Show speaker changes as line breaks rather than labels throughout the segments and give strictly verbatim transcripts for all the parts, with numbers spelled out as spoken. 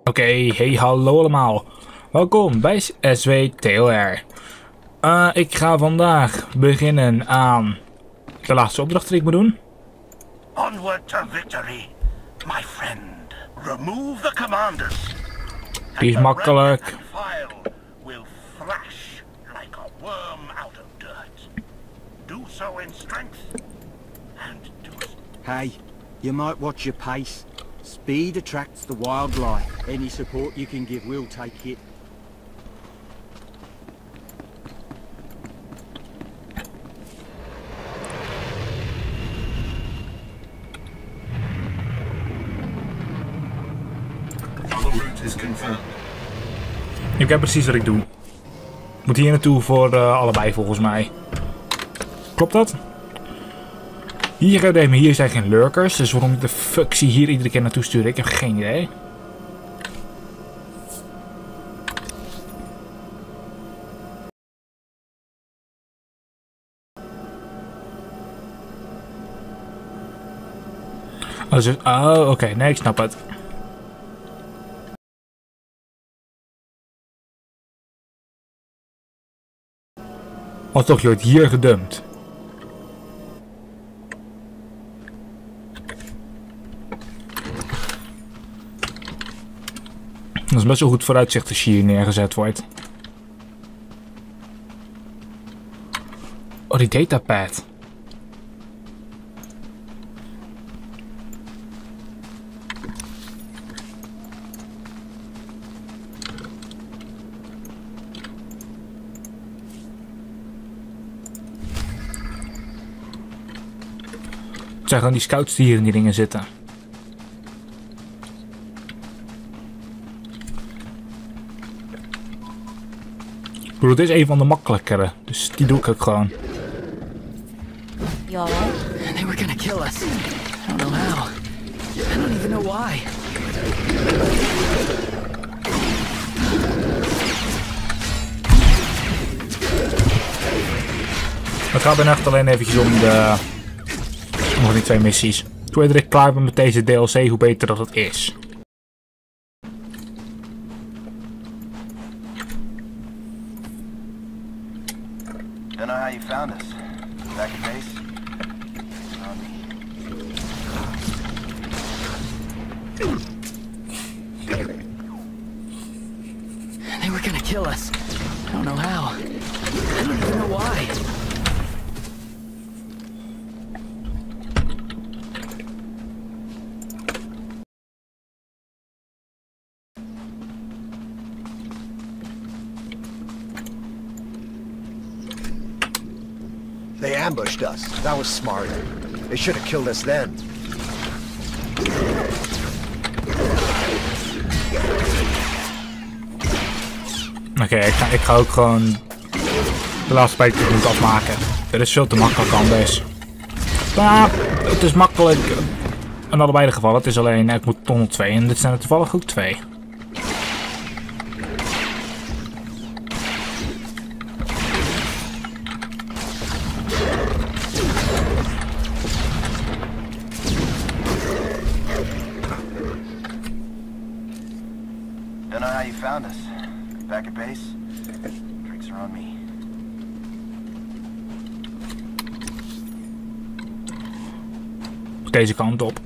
Oké, okay, hey hallo allemaal. Welkom bij S W T O R. Uh, ik ga vandaag beginnen aan de laatste opdracht die ik moet doen.
Onward to victory, my friend. Remove the commanders.
Die is makkelijk.
Will thrash like a worm out of dirt. Do so in strength and do.
Hey, you might watch your pace. Speed attracts the wildlife. Any support you can give will take it.
Ik weet precies wat ik doe. Moet hier naartoe voor uh, allebei volgens mij. Klopt dat? Hier, hier zijn geen lurkers, dus waarom ik de fuck zie hier iedere keer naartoe sturen, ik heb geen idee. Oh, dus, oh oké, okay. Nee, ik snap het. Als toch je wordt hier gedumpt. Dat is best wel goed vooruitzicht als je hier neergezet wordt. Oh, die datapad. Het zijn gewoon die scouts die hier in die dingen zitten. Ik bedoel, dit is een van de makkelijkere, dus die doe ik ook gewoon.
You alright?
They were gonna kill us. I don't know how. I don't even know why.
Het gaat bijna echt alleen eventjes om de... Nog die twee missies. Hoe eerder ik klaar ben met deze D L C, hoe beter dat het is.
Don't know how you found us. Back at base? On me.
They were gonna kill us. I don't know how. I don't even know why.
They ambushed us. That was smart. They should have killed us then.
Oké, okay, ik, ga, ik ga ook gewoon de laatste beetje moeten afmaken. Dit is veel te makkelijk anders. Nou, het is makkelijk in allebei de gevallen. Het is alleen, ik moet toch nog twee en dit zijn er toevallig ook twee.
Don't know how you found us. Back at base? Drinks are on me.
Deze kant op.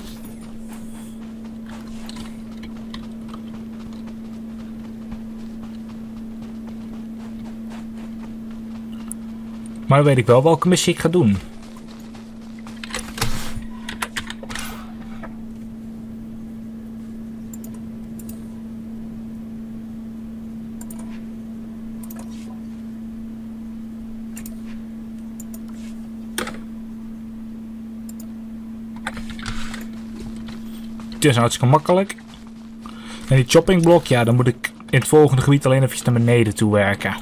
Maar dan weet ik wel welke missie ik ga doen. Het is hartstikke makkelijk. En die choppingblok, ja, dan moet ik in het volgende gebied alleen even naar beneden toe werken.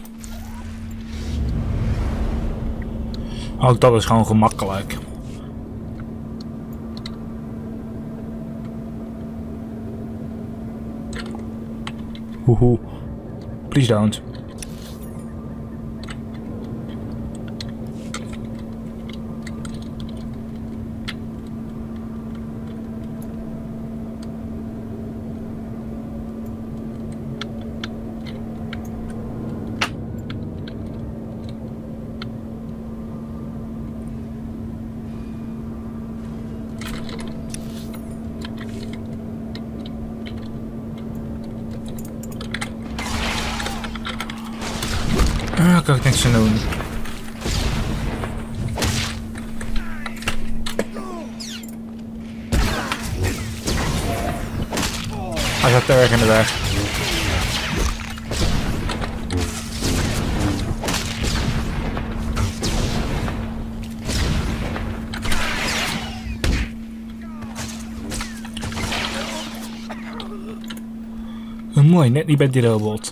Ook dat is gewoon gemakkelijk. Hoehoe. Please don't. Ah, kan ik niks aan doen. Hij gaat te erg in de weg. Mooi, net niet bij die robot.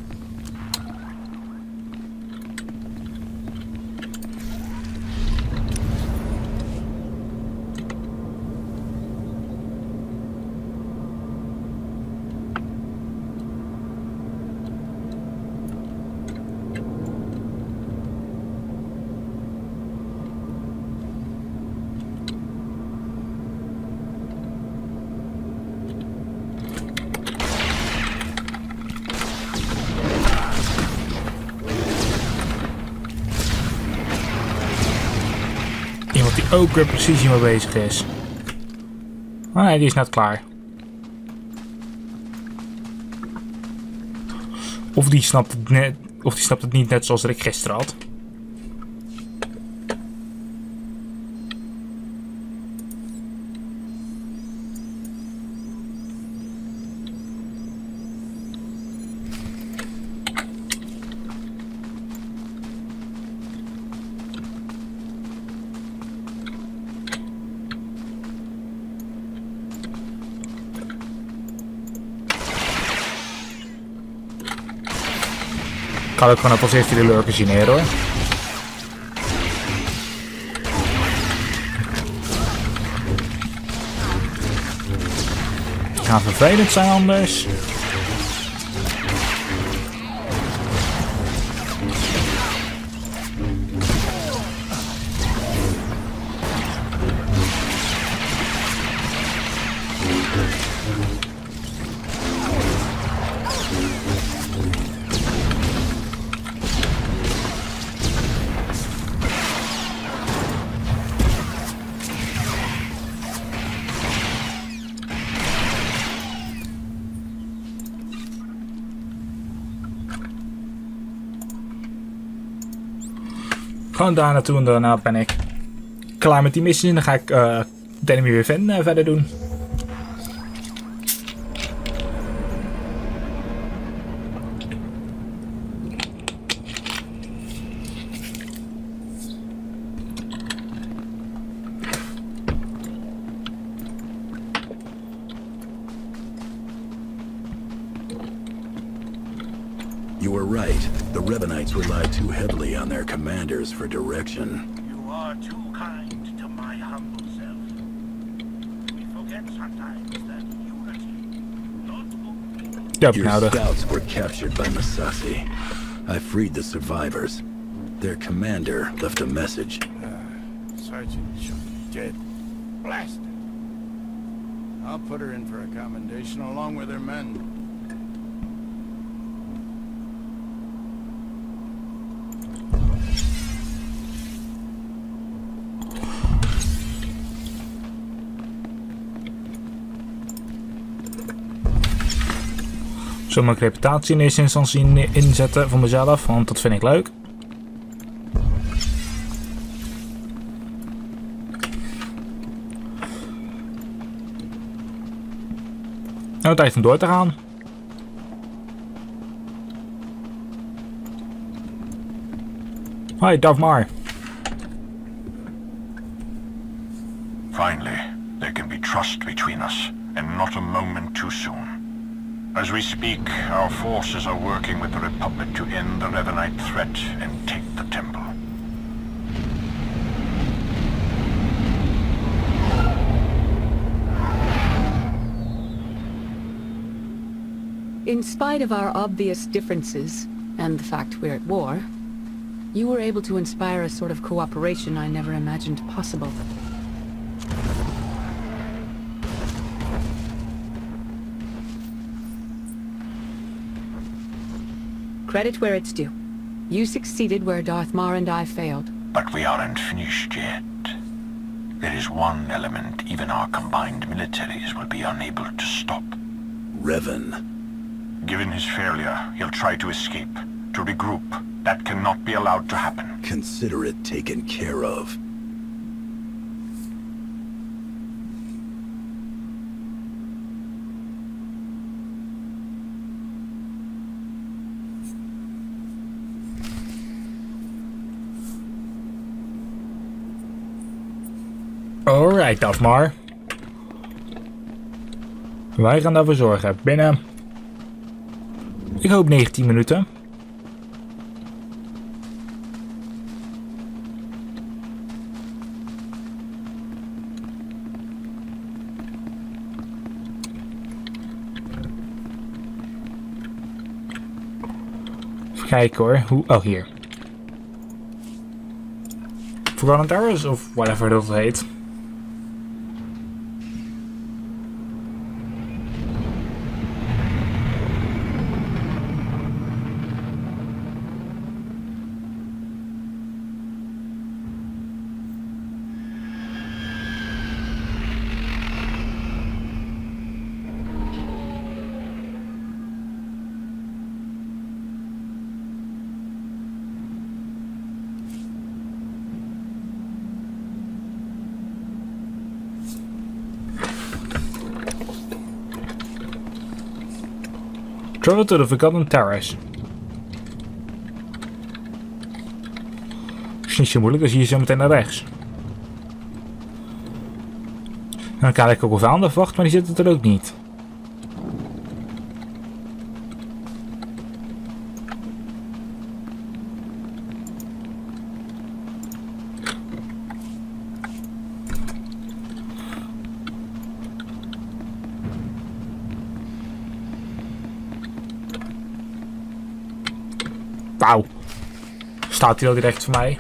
Iemand die ook weer precies mee bezig is. Oh nee, die is net klaar. Of die snapt het, net, of die snapt het niet net zoals ik gisteren had. Ik kan ook gewoon op als eerste de lurken zien hier hoor. Het gaat vervelend zijn anders. Gewoon daar naartoe en daarna ben ik klaar met die missie en dan ga ik uh, de Enemy Within uh, verder doen.
You were right. The Revenites rely too heavily on their commanders for direction.
You are too kind to my humble self. We forget sometimes that unity, not only...
Ja,
Your
nou
scouts were captured by Masasi. I freed the survivors. Their commander left a message.
Uh, Sergeant Chung dead. Blasted. I'll put her in for a commendation along with her men.
Zo mijn reputatie in eerste instantie inzetten voor mezelf, want dat vind ik leuk. Nou, tijd om door te gaan. Hi, Davmar.
Finally, there can be trust between us, and not a moment too soon. As we speak, our forces are working with the Republic to end the Revenite threat and take the temple.
In spite of our obvious differences, and the fact we're at war, you were able to inspire a sort of cooperation I never imagined possible. Credit where it's due. You succeeded where Darth Mar and I failed.
But we aren't finished yet. There is one element even our combined militaries will be unable to stop.
Revan.
Given his failure, he'll try to escape, to regroup, That cannot be allowed to happen.
Consider it taken care of.
Alright, Afmar. Wij gaan daarvoor zorgen. Binnen... Ik hoop negentien minuten. Even kijken hoor. Hoe... Oh, hier. Forgotten Terrace of whatever dat heet. Travel to the Forgotten Terrace. Is niet zo moeilijk, dan zie je zo meteen naar rechts. En dan kijk ik ook of aan wacht, maar die zitten er ook niet. Wauw. Staat hij al direct voor mij?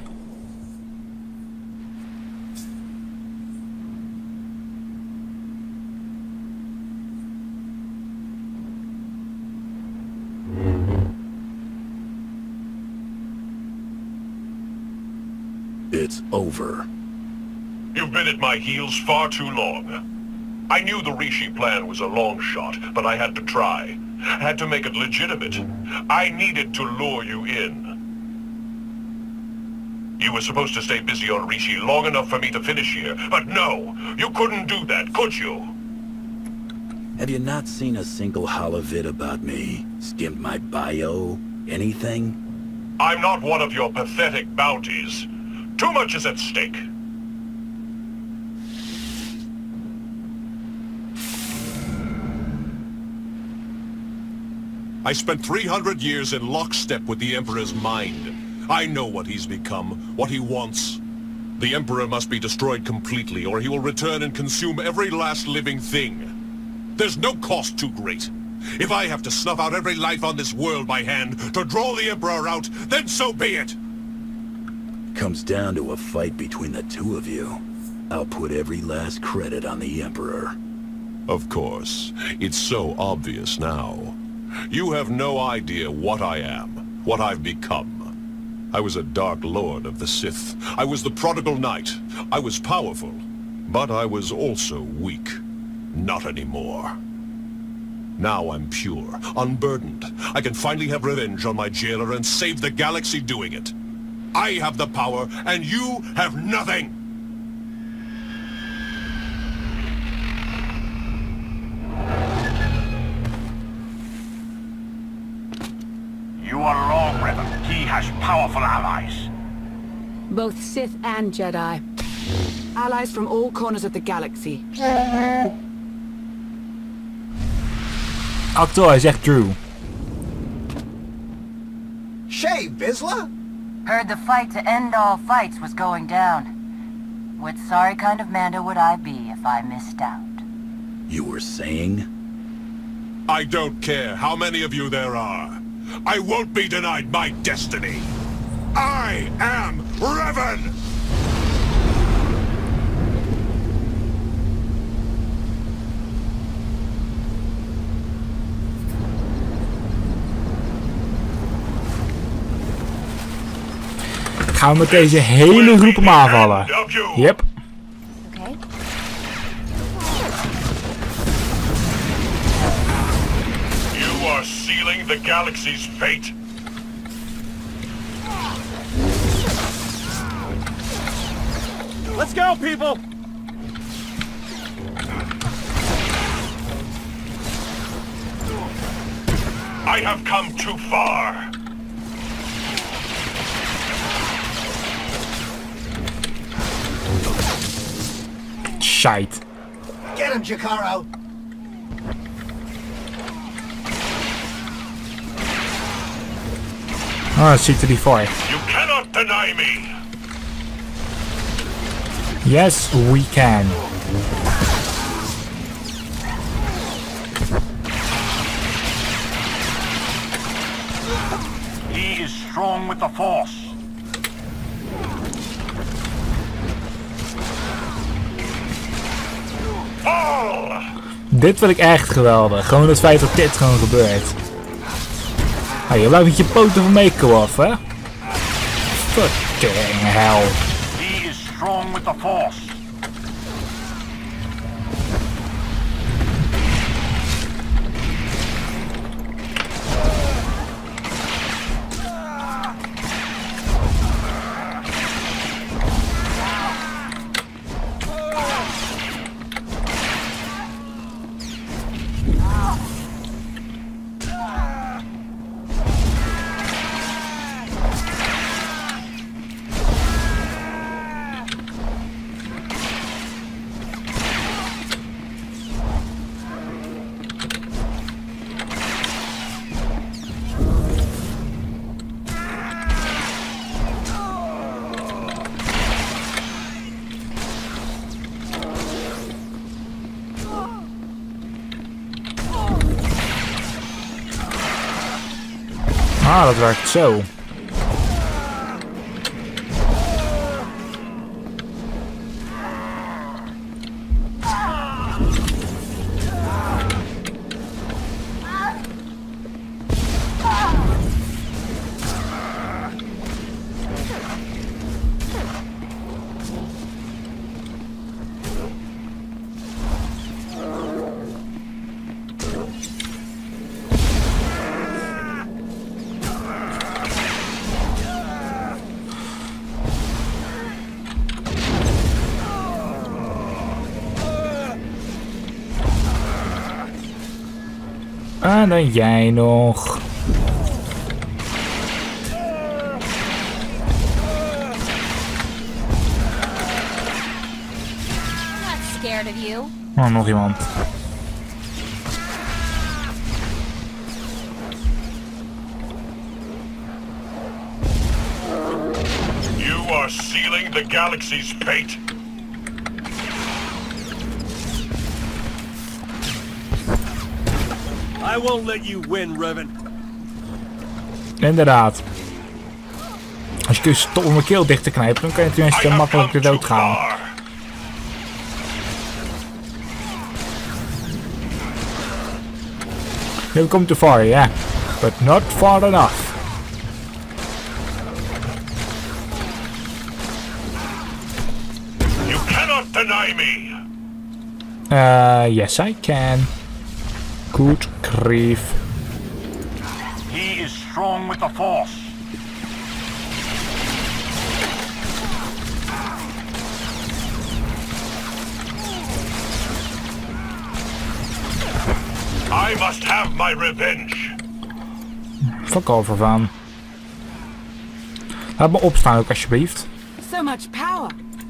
It's over.
You've been at my heels far too long. I knew the Rishi plan was a long shot, but I had to try. Had to make it legitimate. I needed to lure you in. You were supposed to stay busy on Rishi long enough for me to finish here, but no! You couldn't do that, could you?
Have you not seen a single holovid about me? Skimmed my bio? Anything?
I'm not one of your pathetic bounties. Too much is at stake. I spent three hundred years in lockstep with the Emperor's mind. I know what he's become, what he wants. The Emperor must be destroyed completely, or he will return and consume every last living thing. There's no cost too great. If I have to snuff out every life on this world by hand to draw the Emperor out, then so be it!
Comes down to a fight between the two of you. I'll put every last credit on the Emperor.
Of course. It's so obvious now. You have no idea what I am, what I've become. I was a Dark Lord of the Sith. I was the prodigal knight. I was powerful, but I was also weak. Not anymore. Now I'm pure, unburdened. I can finally have revenge on my jailer and save the galaxy doing it. I have the power, and you have nothing!
You are wrong, Revan. He has powerful allies.
Both Sith and Jedi.
Allies from all corners of the galaxy.
Actor, hij zegt Drew.
Shay, Vizsla?
Heard the fight to end all fights was going down. What sorry kind of Mando would I be if I missed out?
You were saying?
I don't care how many of you there are. I won't be denied my destiny. I am Revan!
Gaan we met deze hele groep hem aanvallen. Yep.
Okay.
You are sealing the galaxy's fate.
Let's go, people!
I have come too far.
Shite.
Get him, Jakaro!
Oh, C to D four.
You cannot deny me.
Yes, we can.
He is strong with the Force.
Fall!
Dit vind ik echt geweldig. Gewoon het feit dat dit gewoon gebeurt. Ah, je blijft met je poten van meekomen af, hè? Fucking hell.
He is strong with the Force.
Ah, dat werkt zo. En dan jij nog.
Scared of you?
Oh, nog iemand.
You are sealing the galaxy's fate.
I won't let you win, Revan.
Inderdaad. Als je kunt stoppen om mijn keel dicht te knijpen, dan kan je tenminste makkelijk de dood gaan. You've come too far, yeah, but not far enough.
You cannot deny me.
Uh, yes, I can. Good grief.
He is strong with the Force.
I must have my revenge.
Fuck over van. Laat me opstaan ook alsjeblieft.
So much power.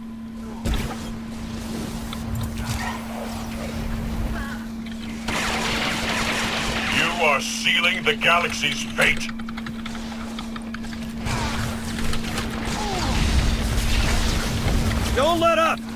You are sealing the galaxy's fate.
Don't let up!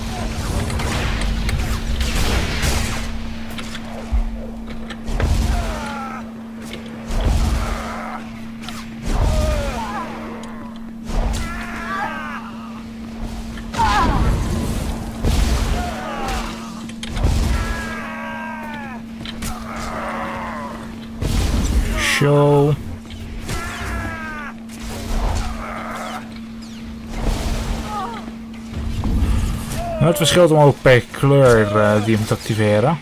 Show. Het verschilt om ook per kleur uh, die moet activeren.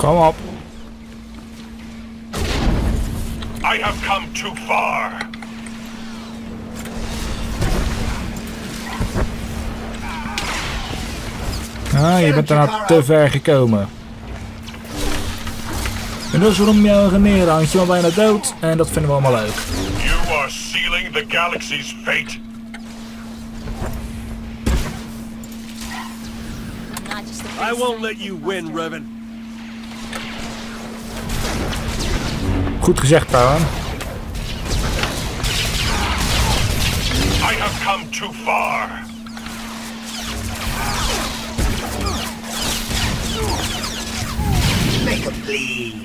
Kom op.
I have come too far.
Ah, je bent er nou te ver gekomen. En dat is waarom je generen hangt je al bijna dood. En dat vinden we allemaal leuk.
You are sealing the galaxy's fate.
I won't let you win, Revan.
Goed gezegd, Pawan.
I have come too far.
Make a bleed.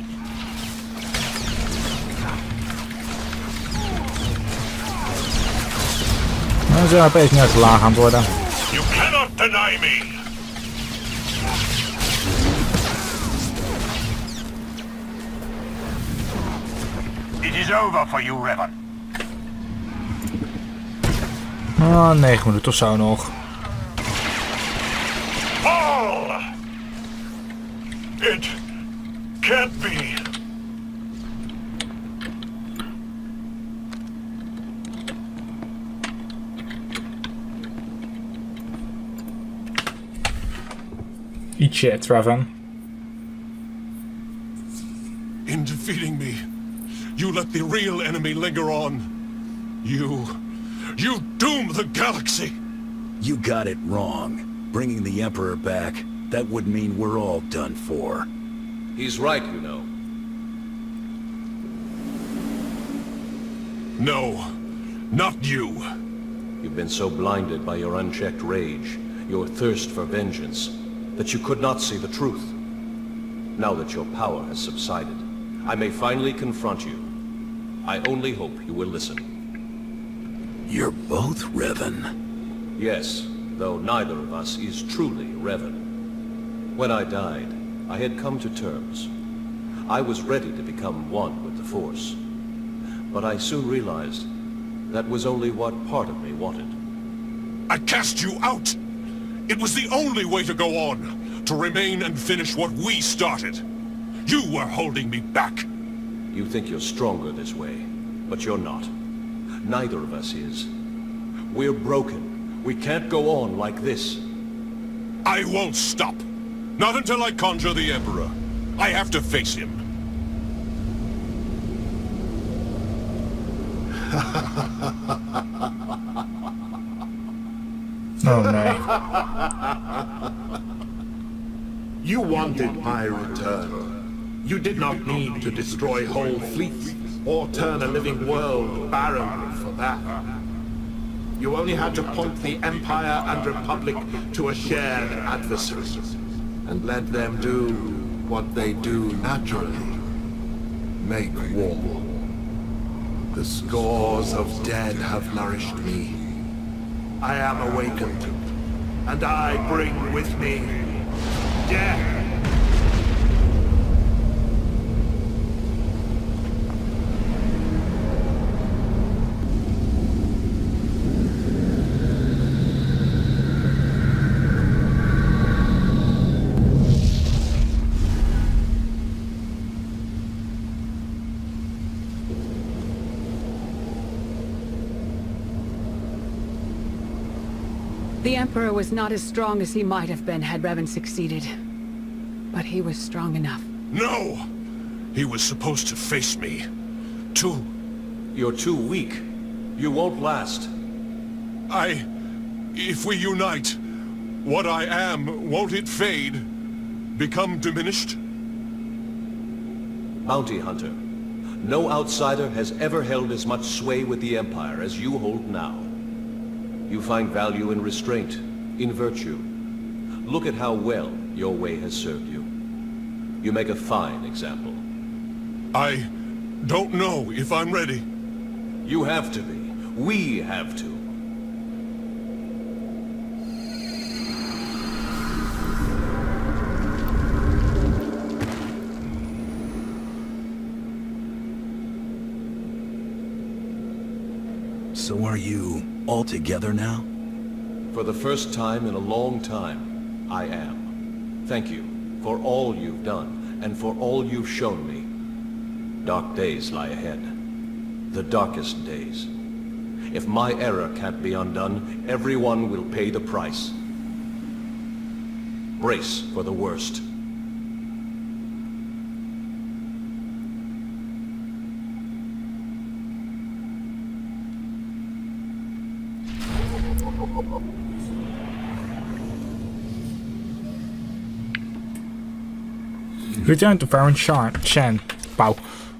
Nou, zijn opeens net te laag aan het worden.
You cannot deny me.
It is over for you, Revan.
Oh, negen minuten of zo nog.
Fall! It can't be.
Eat shit, Revan.
In defeating me, you let the real enemy linger on. You... you doom the galaxy!
You got it wrong. Bringing the Emperor back, that would mean we're all done for.
He's right, you know.
No, not you.
You've been so blinded by your unchecked rage, your thirst for vengeance, that you could not see the truth. Now that your power has subsided, I may finally confront you. I only hope you will listen.
You're both Revan.
Yes, though neither of us is truly Revan. When I died, I had come to terms. I was ready to become one with the Force. But I soon realized that was only what part of me wanted.
I cast you out! It was the only way to go on, to remain and finish what we started. You were holding me back.
You think you're stronger this way, but you're not. Neither of us is. We're broken. We can't go on like this.
I won't stop. Not until I conjure the Emperor. I have to face him.
Oh, no.
You wanted my return. You did not need to destroy whole fleets or turn a living world barren for that. You only had to point the Empire and Republic to a shared adversary and let them do what they do naturally. Make war. The scores of dead have nourished me. I am awakened, and I bring with me death.
The Emperor was not as strong as he might have been had Revan succeeded. But he was strong enough.
No! He was supposed to face me. Too...
You're too weak. You won't last.
I... If we unite, what I am, won't it fade? Become diminished?
Bounty Hunter. No outsider has ever held as much sway with the Empire as you hold now. You find value in restraint, in virtue. Look at how well your way has served you. You make a fine example.
I don't know if I'm ready.
You have to be. We have to.
So are you all together now?
For the first time in a long time, I am. Thank you for all you've done, and for all you've shown me. Dark days lie ahead. The darkest days. If my error can't be undone, everyone will pay the price. Brace for the worst.
Return to Farron Shen. Wauw.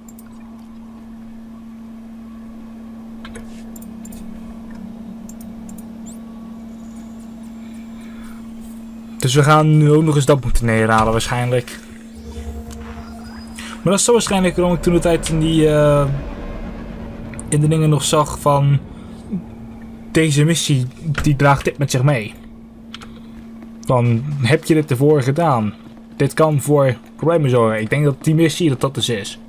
Dus we gaan nu ook nog eens dat moeten neerhalen waarschijnlijk. Maar dat is zo waarschijnlijk waarom ik toen de tijd in die uh, in de dingen nog zag van deze missie die draagt dit met zich mee. Dan heb je dit ervoor gedaan. Dit kan voor problemen zorgen. Ik denk dat die missie dat dat dus is.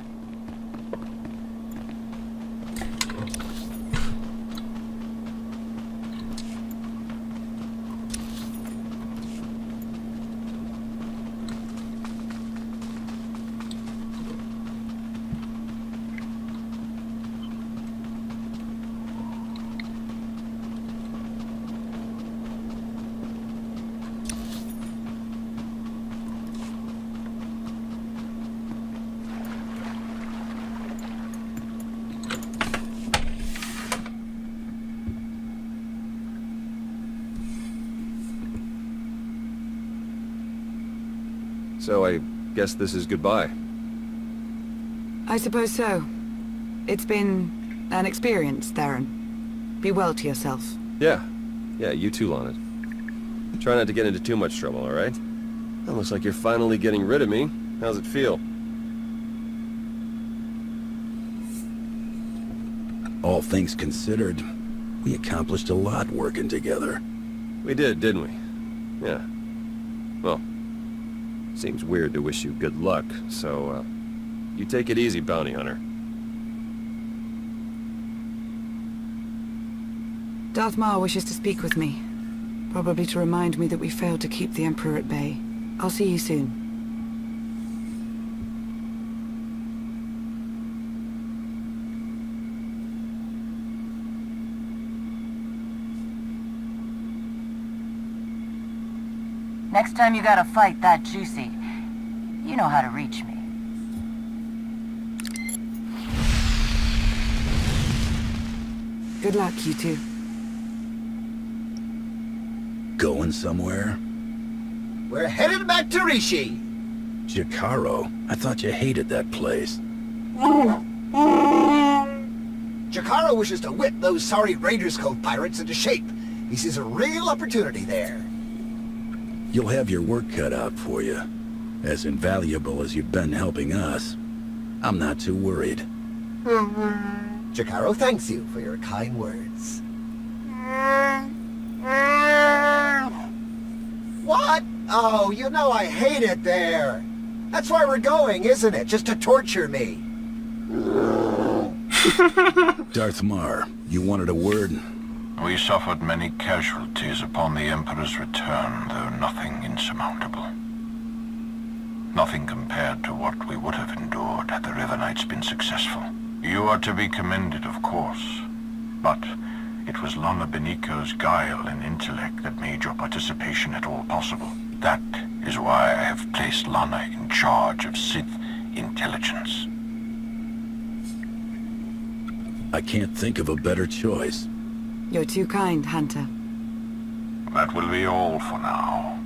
So I guess this is goodbye.
I suppose so. It's been an experience, Theron. Be well to yourself.
Yeah. Yeah, you too, Lana. Try not to get into too much trouble, alright? It looks like you're finally getting rid of me. How's it feel?
All things considered, we accomplished a lot working together.
We did, didn't we? Yeah. Well, seems weird to wish you good luck, so, uh, you take it easy, Bounty Hunter.
Darth Maul wishes to speak with me. Probably to remind me that we failed to keep the Emperor at bay. I'll see you soon.
Next time you gotta fight that juicy, you know how to reach me.
Good luck, you two.
Going somewhere?
We're headed back to Rishi.
Jakaro? I thought you hated that place.
Jakaro wishes to whip those sorry Raiders Cove pirates into shape. He sees a real opportunity there.
You'll have your work cut out for you. As invaluable as you've been helping us, I'm not too worried.
Jakaro thanks you for your kind words. What? Oh, you know I hate it there. That's why we're going, isn't it? Just to torture me.
Darth Mar, you wanted a word?
We suffered many casualties upon the Emperor's return, though nothing insurmountable. Nothing compared to what we would have endured had the River Knights been successful. You are to be commended, of course, but it was Lana Beniko's guile and intellect that made your participation at all possible. That is why I have placed Lana in charge of Sith intelligence.
I can't think of a better choice.
You're too kind, Hunter.
That will be all for now.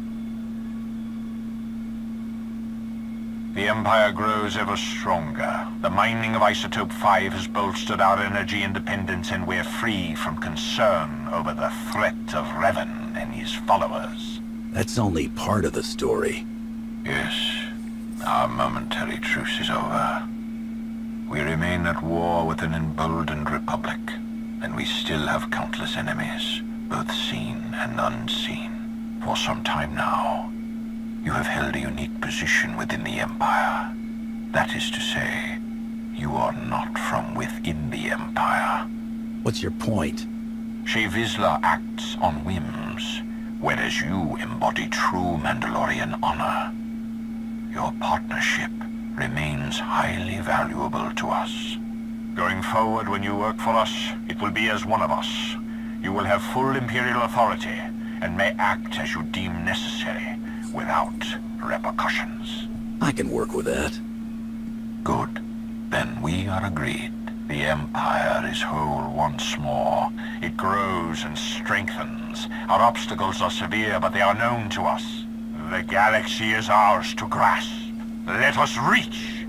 The Empire grows ever stronger. The mining of Isotope five has bolstered our energy independence, and we're free from concern over the threat of Revan and his followers.
That's only part of the story.
Yes. Our momentary truce is over. We remain at war with an emboldened Republic, and we still have countless enemies, both seen and unseen. For some time now, you have held a unique position within the Empire. That is to say, you are not from within the Empire.
What's your point?
Shae Vizsla acts on whims, whereas you embody true Mandalorian honor. your partnership remains highly valuable to us. Going forward, when you work for us, it will be as one of us. You will have full Imperial authority, and may act as you deem necessary, without repercussions.
I can work with that.
Good. Then we are agreed. The Empire is whole once more. It grows and strengthens. Our obstacles are severe, but they are known to us. The galaxy is ours to grasp. Let us reach!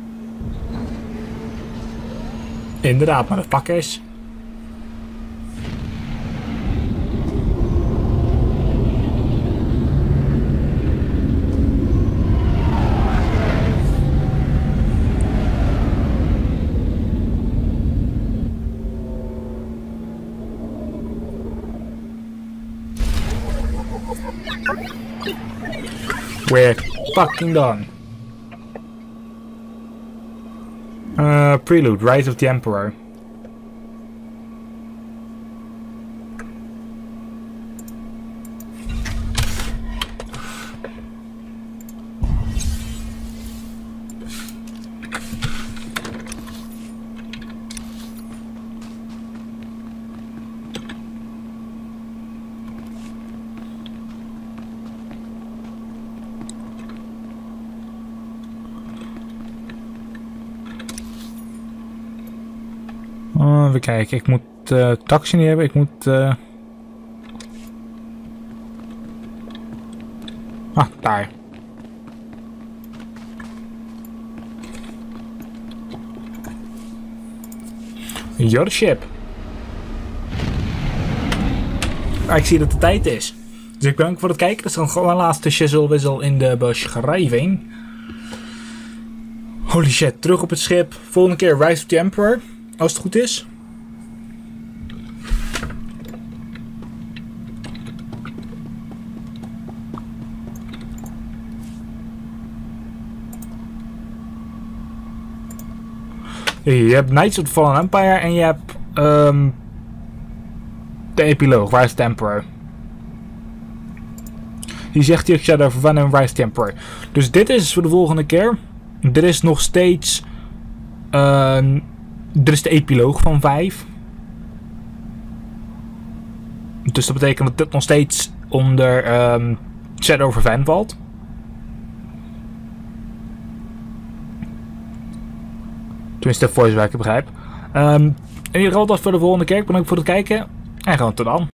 Inderdaad, motherfuckers. We're fucking done. Uh, Prelude, Rise of the Emperor. Oh, even kijken, ik moet uh, taxi niet hebben, ik moet... Uh... Ah, daar. Your ship. Ah, ik zie dat het tijd is. Dus ik bedankt voor het kijken. Dat is dan gewoon een laatste shizzle-wizzel in de beschrijving. Holy shit, terug op het schip. Volgende keer Rise of the Emperor. Als het goed is. Je hebt Knights of the Fallen Empire en je hebt um, de epiloog, Rise of the Emperor. Die zegt hier Shadow of Van en Rise of the Emperor. Dus dit is voor de volgende keer. Dit is nog steeds... Uh, dit is de epiloog van vijf. Dus dat betekent dat dit nog steeds onder um, Shadow of Van valt. Tenminste, voor zover ik het begrijp. Um, in ieder geval dat voor de volgende keer. Bedankt voor het kijken. En gewoon tot dan.